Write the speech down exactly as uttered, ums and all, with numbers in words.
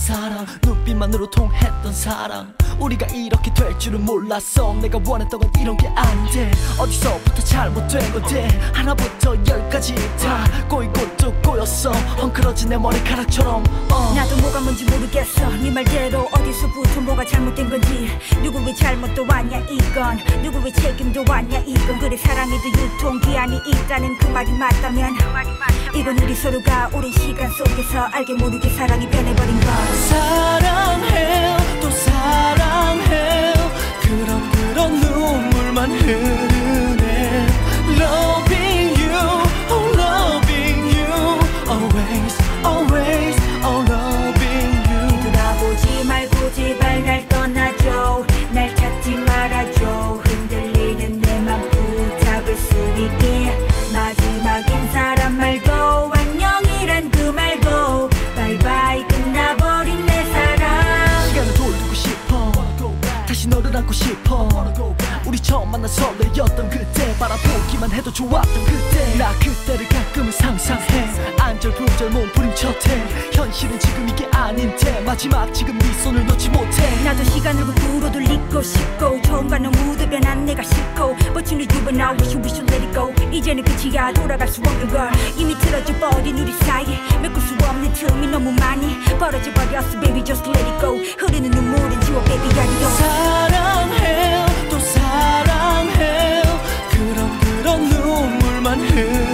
사랑, 눈빛만으로 통했던 사랑. 우리가 이렇게 될 줄은 몰랐어. 내가 원했던 건 이런 게 아닌데 어디서부터 잘못된 건데 하나부터 열까지 다 꼬이고 또 꼬였어. 헝클어진 내 머리카락처럼. 어. 나도 뭐가 뭔지 모르겠어. 네 말대로 어디서부터 뭐가 잘못된 건지. 누구의 잘못도 아냐 이건, 누구의 책임도 아냐 이건. 그래 사랑에도 유통기한이 있다는 그 말이 맞다면 이건 우리 서로가 오랜 시간 속에서 알게 모르게 사랑이 변해버린 걸. 사랑해요 또 사랑해요. 그런 그런 눈물만 흐르네. Loving you, oh loving you. Always, always, oh loving you. 뒤돌아보지 말고 제발 날 떠나줘. 날 찾지 말아줘. 흔들리는 내 맘 붙잡을 수 있게. 마지막 인사란 말고 안녕이란 그 말고 바이바이 끝나버린 내 사랑. 시간을 돌리고 싶어. 다시 너를 안고 싶어. 우리 처음 만난 설레였던 그때, 바라보기만 해도 좋았던 그때. 나 그때를 가끔은 상상해. 안절부절 몸부림쳤대. 현실은 지금 이게 아닌데 마지막 지금 네 손을 놓지 못해. 나도 시간을 거꾸로 돌리고 싶고 처음과 너무 대변한 내가 싫고 But you know you and I wish you, wish you let it go. 이제는 끝이야 돌아갈 수 없는 걸. 이미 틀어져 버린 우리 사이에 메꿀 수 없는 틈이 너무 많이 벌어져 버렸어 baby just let it go. 흐르는 눈물은 지워 baby adios. 사랑해요 또 사랑해요. 그런 그런 눈물만 흐르네.